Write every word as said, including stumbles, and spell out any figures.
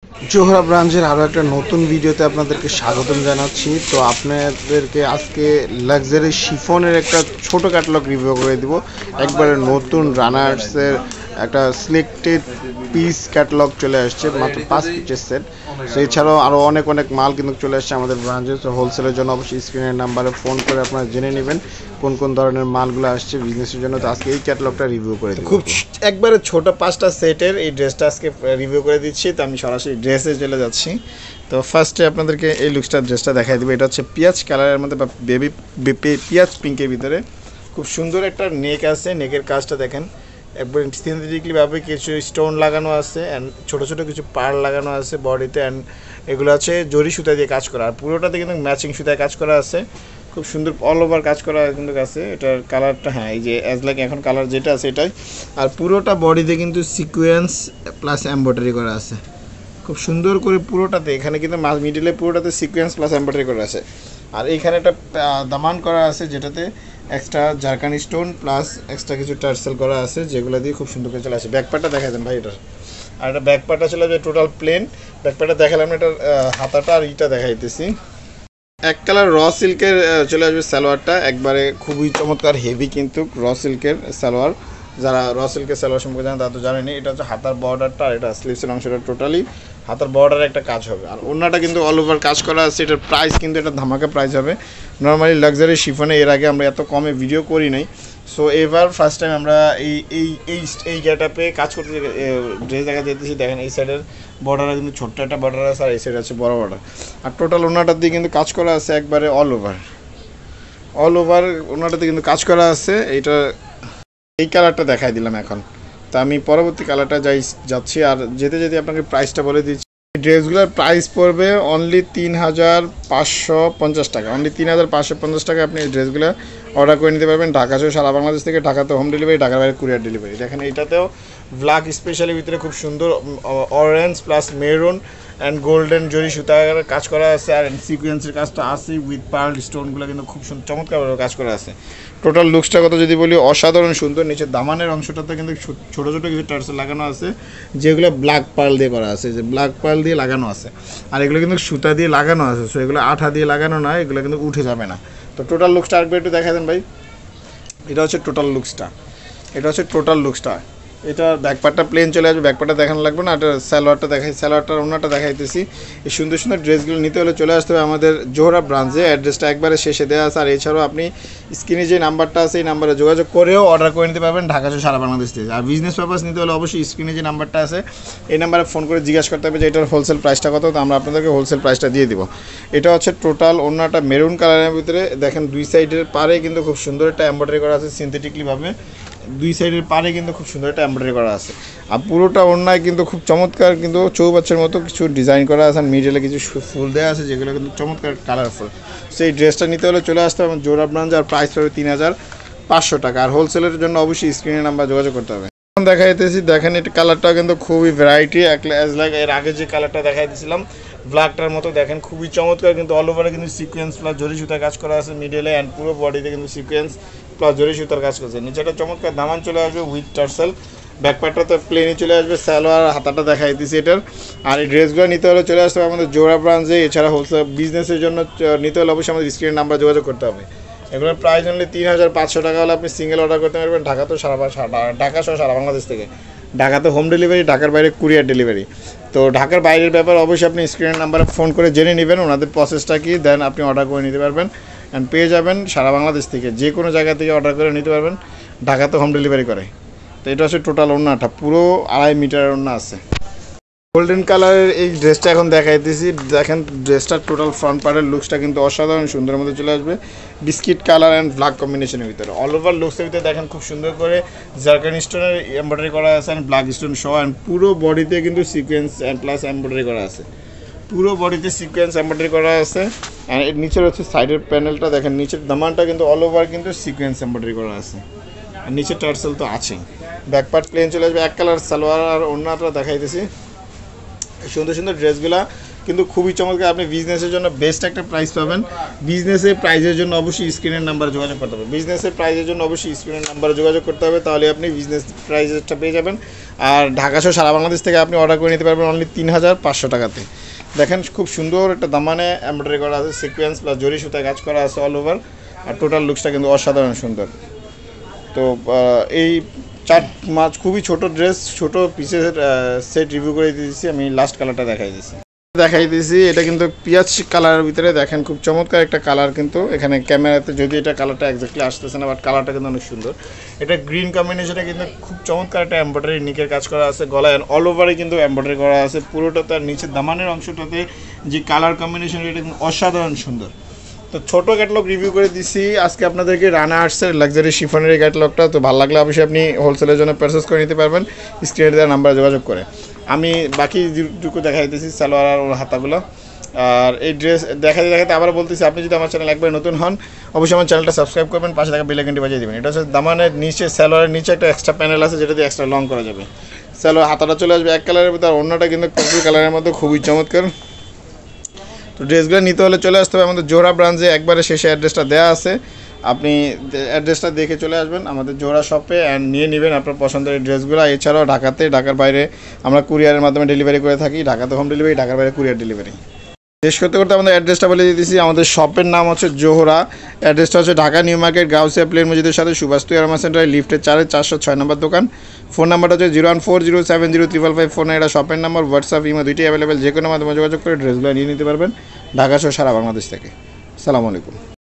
জোহরা ব্রাঞ্চের আরও একটা নতুন ভিডিওতে আপনাদেরকে স্বাগতম জানাচ্ছি। তো আপনাদেরকে আজকে লাক্সারি শিফনের একটা ছোট ক্যাটালগ রিভিউ করে দিব। একবারে নতুন রানার্সের একটা সিলেক্টেড পিস ক্যাটালগ চলে আসছে, মাত্র পাঁচ পিসের সেট। সো এছাড়াও আরও অনেক অনেক মাল কিন্তু চলে আসছে আমাদের ব্রাঞ্চে। তো হোলসেলের জন্য অবশ্যই স্ক্রিনের নাম্বারে ফোন করে আপনারা জেনে নেবেন কোন কোন ধরনের মালগুলো আসছে বিজনেসের জন্য। তো আজকে এই ক্যাটালগটা রিভিউ করে দিই। খুব একবারে ছোট পাঁচটা সেটের এই ড্রেসটা আজকে রিভিউ করে দিচ্ছি। তো আমি সরাসরি ড্রেসে চলে যাচ্ছি। তো ফার্স্টে আপনাদেরকে এই লুকসটা ড্রেসটা দেখাই দেবো। এটা হচ্ছে পিঁয়াজ কালারের মধ্যে বা বেবি পিঁয়াজ পিঙ্কের ভিতরে খুব সুন্দর একটা নেক আছে। নেকের কাজটা দেখেন একবার সিনথেটিকলিভাবে কিছু স্টোন লাগানো আছে অ্যান্ড ছোটো ছোটো কিছু পার্ল লাগানো আছে বডিতে, অ্যান্ড এগুলো আছে জরি সুতা দিয়ে কাজ করা। আর পুরোটাতে কিন্তু ম্যাচিং সুতায় কাজ করা আছে, খুব সুন্দর অল ওভার কাজ করা কিন্তু আছে। এটার কালারটা হ্যাঁ এই যে অ্যাজ লাইক এখন কালার যেটা আছে এটাই। আর পুরোটা বডিতে কিন্তু সিকোয়েন্স প্লাস এমব্রয়ডারি করা আছে খুব সুন্দর করে পুরোটাতে। এখানে কিন্তু মিডিলে পুরোটাতে সিকোয়েন্স প্লাস এমব্রয়ডারি করা আছে। আর এইখানে একটা দামান করা আছে যেটাতে extra zirconia stone plus extra কিছু টার্সেল করা আছে, যেগুলো দিয়ে খুব সুন্দর করে চলে আসে। ব্যাকপার্টটা দেখা দেন ভাই এটার। আর এটা ব্যাকপার্টটা চলে যাবে টোটাল প্লেন। ব্যাকপার্টটা দেখালাম, এটার হাতাটা আর ইটা দেখাইতেছি। এক কালার র সিল্কের চলে আসবে সালোয়ারটা, একবারে খুবই চমৎকার হেভি কিন্তু র সিল্কের সালোয়ার। যারা র সিল্কের সালোয়ার সম্পর্কে জানেন তারা তো জানেনি। এটা হচ্ছে হাতার বর্ডারটা, আর এটা স্লিভসের অংশটা টোটালি হাতার বর্ডারে একটা কাজ হবে। আর ওড়নাটা কিন্তু অল ওভার কাজ করা আছে। এটার প্রাইস কিন্তু এটা ধামাকা প্রাইস হবে। নর্মালি লাক্সারি শিফনে এর আগে আমরা এত কমে ভিডিও করি নাই। সো এবার ফার্স্ট টাইম আমরা এই এই এই এই গেটআপে কাজ করতে ড্রেস দেখা যেতেছি। দেখেন এই সাইডের বর্ডারে কিন্তু ছোট্ট একটা বর্ডার আছে, আর এই সাইড আছে বড় বর্ডার। আর টোটাল ওনাটার দিয়ে কিন্তু কাজ করা আছে একবারে অল ওভার অল ওভার ওনাটাতে কিন্তু কাজ করা আছে। এইটা এই কালারটা দেখাই দিলাম এখন। তো আমি পরবর্তী কালারটা যাই যাচ্ছি। আর যেতে যেতে আপনাকে প্রাইসটা বলে দিচ্ছি। ড্রেসগুলোর প্রাইস পড়বে অনলি তিন হাজার পাঁচশো পঞ্চাশ টাকা। অনলি তিন হাজার পাঁচশো পঞ্চাশ টাকা আপনি এই ড্রেসগুলো অর্ডার করে নিতে পারবেন ঢাকা সহ সারা বাংলাদেশ থেকে। ঢাকাতে হোম ডেলিভারি, ঢাকার বাইরে কুরিয়ার ডেলিভারি। দেখেন এইটাতেও ব্ল্যাক স্পেশালি ভিতরে খুব সুন্দর orange plus maroon and golden জরি সুতার কাজ করা আছে। আর সিকুয়েন্সের কাজটা আছে উইথ পার্ল স্টোনগুলো কিন্তু খুব সুন্দর চমৎকারভাবে কাজ করা আছে। টোটাল লুকসটা কথা যদি বলি অসাধারণ সুন্দর। নিচে দামানের অংশটাতে কিন্তু ছোটো ছোটো কিছু টার্সেল লাগানো আছে, যেগুলো ব্ল্যাক পার্ল দিয়ে করা আছে, যে ব্ল্যাক পার্ল দিয়ে লাগানো আছে। আর এগুলো কিন্তু সুতা দিয়ে লাগানো আছে, সো এগুলো আঠা দিয়ে লাগানো নয়, এগুলো কিন্তু উঠে যাবে না। তো টোটাল লুকসটা আরেকবার একটু দেখা দেন ভাই। এটা হচ্ছে টোটাল লুকসটা এটা হচ্ছে টোটাল লুকসটা এটা ব্যাকপার্টটা প্লেন চলে আসবে, ব্যাকপার্টটা দেখানো লাগবে না। এটা স্যালোয়ারটা দেখাই, স্যালোয়ারটার ওনাটা দেখাইতেছি। এই সুন্দর সুন্দর ড্রেসগুলো নিতে হলে চলে আসতে হবে আমাদের জোহরা ব্রাঞ্চে। অ্যাড্রেসটা একবারে শেষে দেওয়া আছে। আর এছাড়াও আপনি স্ক্রিনে যে নাম্বারটা আছে এই নাম্বারে যোগাযোগ করেও অর্ডার করে নিতে পারবেন ঢাকা সারা বাংলাদেশ থেকে। আর বিজনেস পারপাস নিতে হলে অবশ্যই স্ক্রিনে যে নাম্বারটা আছে এই নাম্বারে ফোন করে জিজ্ঞাসা করতে হবে যে এটার হোলসেল প্রাইসটা কত। তো আমরা আপনাদেরকে হোলসেল প্রাইসটা দিয়ে দিব। এটা হচ্ছে টোটাল ওনাটা মেরুন কালারের ভিতরে। দেখেন দুই সাইডের পারে কিন্তু খুব সুন্দর একটা এমব্রয়ডারি করা আছে সিনথেটিকলিভাবে। দুই সাইডের পারে কিন্তু খুব সুন্দর একটা এমব্রয়ডারি করা আছে। আর পুরোটা ওড়নায় কিন্তু খুব চমৎকার কিন্তু চৌবাচ্চার মতো কিছু ডিজাইন করা আছে। আর মিডলে কিছু ফুল দেওয়া আছে যেগুলো কিন্তু চমৎকার কালারফুল। সেই ড্রেসটা নিতে হলে চলে আসতে হবে জোহরা ব্রাঞ্চ। আর প্রাইস পড়বে তিন হাজার পাঁচশো টাকা। আর হোলসেলের জন্য অবশ্যই স্ক্রিনের নাম্বার যোগাযোগ করতে হবে। এখন দেখা যেতেছি, দেখেন এটা কালারটা কিন্তু খুবই ভ্যারাইটি। অ্যাজ লাইক এর আগে যে কালারটা দেখাই দিয়েছিলাম ব্ল্যাকটার মতো, দেখেন খুবই চমৎকার কিন্তু অল ওভারে কিন্তু সিকোয়েন্স প্লাস জরি সুতার কাজ করা আছে মিডলে, অ্যান্ড পুরো বডিতে কিন্তু সিকোয়েন্স প্লাস জরি সুতার কাজ করছে। নিচেটা চমৎকার দামান চলে আসবে উইথ টার্সেল। ব্যাকপার্টটা প্লেনে চলে আসবে, স্যালোয়ার হাতাটা দেখাই দিচ্ছি এটার। আর এই ড্রেসগুলো নিতে হলে চলে আসতে হবে আমাদের জোহরা ব্রাঞ্চে। এছাড়া হোলসেল বিজনেসের জন্য নিতে হলে অবশ্যই আমাদের স্ক্রিনের নাম্বার যোগাযোগ করতে হবে। এগুলোর প্রাইস অনলি তিন হাজার পাঁচশো টাকা হলে আপনি সিঙ্গেল অর্ডার করতে পারবেন ঢাকা তো সারা ঢাকা সহ সারা বাংলাদেশ থেকে। ঢাকাতে হোম ডেলিভারি, ঢাকার বাইরে কুরিয়ার ডেলিভারি। তো ঢাকার বাইরের ব্যাপারে অবশ্যই আপনি স্ক্রিনের নাম্বারে ফোন করে জেনে নেবেন ওনাদের প্রসেসটা কি, দেন আপনি অর্ডার করে নিতে পারবেন অ্যান্ড পেয়ে যাবেন সারা বাংলাদেশ থেকে। যে কোনো জায়গা থেকে অর্ডার করে নিতে পারবেন, ঢাকাতে হোম ডেলিভারি করে। তো এটা হচ্ছে টোটাল ওড়নাটা, পুরো আড়াই মিটারের ওড়না আছে। গোল্ডেন কালারের এই ড্রেসটা এখন দেখাইতেছি। দেখেন ড্রেসটার টোটাল ফ্রন্ট পার্টের লুকসটা কিন্তু অসাধারণ সুন্দরের মধ্যে চলে আসবে বিস্কিট কালার অ্যান্ড ব্ল্যাক কম্বিনেশনের ভিতরে। অল ওভার লুকসের ভিতরে দেখেন খুব সুন্দর করে জারকানি স্টোনের এমব্রয়ডারি করা আছে অ্যান্ড ব্ল্যাক স্টোন সহ, অ্যান্ড পুরো বডিতে কিন্তু সিকোয়েন্স অ্যান্ড প্লাস এমব্রয়ডারি করা আছে। পুরো বডিতে সিকোয়েন্স এমব্রয়ডারি করা আছে। অ্যান্ড এর নিচের হচ্ছে সাইডের প্যানেলটা দেখেন, নিচের দামানটা কিন্তু অল ওভার কিন্তু সিকোয়েন্স এমব্রয়ডারি করা আছে। আর নিচের টার্সেল তো আছেই। ব্যাকপার্ট প্লেন চলে আসবে, এক কালার সালোয়ার আর ওড়নাটা দেখাইতেছি। সুন্দর সুন্দর ড্রেসগুলা কিন্তু খুবই চমৎকার। আপনি বিজনেসের জন্য বেস্ট একটা প্রাইস পাবেন। বিজনেসের প্রাইজের জন্য অবশ্যই স্ক্রিনের নাম্বারে যোগাযোগ করতে হবে। বিজনেসের প্রাইজের জন্য অবশ্যই স্ক্রিনের নাম্বারে যোগাযোগ করতে হবে, তাহলে আপনি বিজনেস প্রাইজেরটা পেয়ে যাবেন। আর ঢাকা সহ সারা বাংলাদেশ থেকে আপনি অর্ডার করে নিতে পারবেন অনলি তিন হাজার পাঁচশো টাকাতে। দেখেন খুব সুন্দর একটা দামানে এমব্রয়ডারি করা আছে, সিকোয়েন্স প্লাস জরি সুতায় কাজ করা আছে অল ওভার। আর টোটাল লুকসটা কিন্তু অসাধারণ সুন্দর। তো এই চার মাছ খুবই ছোট ড্রেস, ছোট পিসের সেট রিভিউ করে দিয়েছি। আমি লাস্ট কালারটা দেখাই দিয়েছি দেখাই দিয়েছি এটা কিন্তু পেঁয়াজ কালারের ভিতরে। দেখেন খুব চমৎকার একটা কালার, কিন্তু এখানে ক্যামেরাতে যদি এটা কালারটা এক্স্যাক্টলি আসতেছে না, বাট কালারটা কিন্তু অনেক সুন্দর। এটা গ্রিন কম্বিনেশনে কিন্তু খুব চমৎকার একটা এমব্রয়ডারি নিকের কাজ করা আছে, গলায় অল ওভারে কিন্তু এমব্রয়ডারি করা আছে পুরোটা। তার নিচের দামানের অংশটাতে যে কালার কম্বিনেশন এটা কিন্তু অসাধারণ সুন্দর। তো ছোটো ক্যাটালগ রিভিউ করে দিচ্ছি আজকে আপনাদেরকে রানা আর্টসের লাক্সারি শিফনের এই ক্যাটালগটা। তো ভালো লাগলে অবশ্যই আপনি হোলসেলের জন্য পারচেস করে নিতে পারবেন স্ক্রিনে দেওয়ার নাম্বারে যোগাযোগ করে। আমি বাকি যেটুকু দেখাই দিতেছি সালোয়ার আর ওর হাতাগুলো। আর এই ড্রেস দেখাতে দেখাতে আবার বলতেছি, আপনি যদি আমার চ্যানেল একবার নতুন হন অবশ্যই আমার চ্যানেলটা সাবস্ক্রাইব করবেন, পাশে থাকা বেল আইকনটি বাজিয়ে দেবেন। এটা হচ্ছে দামানের নিচে সালোয়ারের নিচে একটা এক্সট্রা প্যানেল আছে যেটা দিয়ে এক্সট্রা লং করা যাবে। সালোয়ার হাতাটা চলে আসবে এক কালারের ভিতরে, আর অন্যটা কিন্তু পার্পল কালারের মধ্যে খুবই চমৎকার। তো ড্রেসগুলো নিতে হলে চলে আসতে হবে আমাদের জোহরা ব্রাঞ্চে, একবারে শেষে অ্যাড্রেসটা দেওয়া আছে, আপনি অ্যাড্রেসটা দেখে চলে আসবেন আমাদের জোহরা শপে অ্যান্ড নিয়ে নেবেন আপনার পছন্দের এই ড্রেসগুলো। এছাড়াও ঢাকাতে, ঢাকার বাইরে আমরা কুরিয়ারের মাধ্যমে ডেলিভারি করে থাকি। ঢাকাতে হোম ডেলিভারি, ঢাকার বাইরে কুরিয়ার ডেলিভারি। শেষ করতে করতে আমাদের অ্যাড্রেসটা বলে দিতেছি। আমাদের শপের নাম হচ্ছে জোহরা, অ্যাড্রেসটা হচ্ছে ঢাকা নিউ মার্কেট গাউসিয়া প্লেন মসজিদের সাথে সুবাস্তু আরমা সেন্টারে লিফটের চারে চারশো ছয় নম্বর দোকান। ফোন নাম্বারটা হচ্ছে zero one four zero seven zero triple five four. এটা শপের নাম্বার। হোয়াটসঅ্যাপ ইমো দুইটাই অ্যাভেলেবেল, যে কোনো মাধ্যমে যোগাযোগ করে ড্রেসগুলো নিয়ে নিতে পারবেন ঢাকা সহ সারা বাংলাদেশ থেকে। আসসালামু আলাইকুম।